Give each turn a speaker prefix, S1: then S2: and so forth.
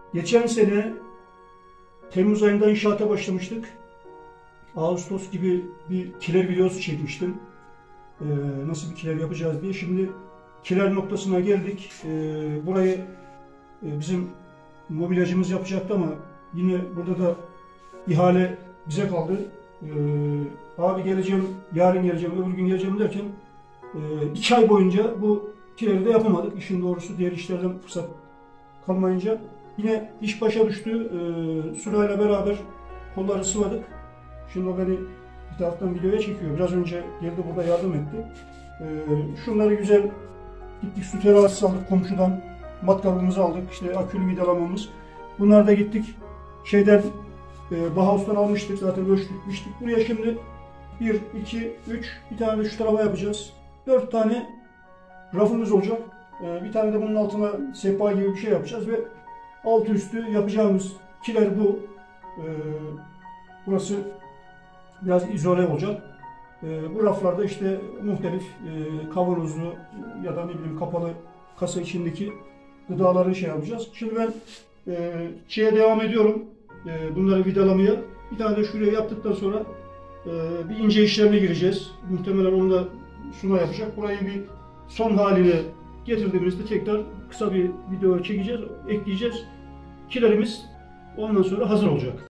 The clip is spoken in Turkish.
S1: Geçen sene Temmuz ayında inşaata başlamıştık. Ağustos gibi bir kiler videosu çekmiştim. Nasıl bir kiler yapacağız diye. Şimdi kiler noktasına geldik. Burayı bizim mobilyacımız yapacaktı ama yine burada da ihale bize kaldı. Abi geleceğim, yarın geleceğim, öbür gün geleceğim derken 2 ay boyunca bu kileri de yapamadık. İşin doğrusu diğer işlerden fırsat kalmayınca yine iş başa düştü. Sürayla beraber kolları sıvadık. Şimdi o beni bir taraftan videoya çekiyor. Biraz önce geldi burada yardım etti. Şunları güzel gittik, su terazisi aldık komşudan. Matkabımızı aldık. İşte akülü vidalamamız. Bunlar da gittik. Bauhaus'tan almıştık. Zaten ölçtük, biçtik. Buraya şimdi 1, 2, 3 bir tane de şu tarafa yapacağız. 4 tane rafımız olacak. Bir tane de bunun altına sehpa gibi bir şey yapacağız ve altı üstü yapacağımız kiler bu. Burası biraz izole olacak. Bu raflarda işte muhtelif kavanozlu ya da ne bileyim kapalı kasa içindeki gıdaları şey yapacağız. Şimdi ben şeye devam ediyorum. Bunları vidalamaya. Bir tane de şuraya yaptıktan sonra bir ince işlemine gireceğiz. Muhtemelen onu da Suna yapacak. Burayı bir son haline getirdiğimizde tekrar kısa bir video çekeceğiz, ekleyeceğiz. Kilerimiz ondan sonra hazır olacak.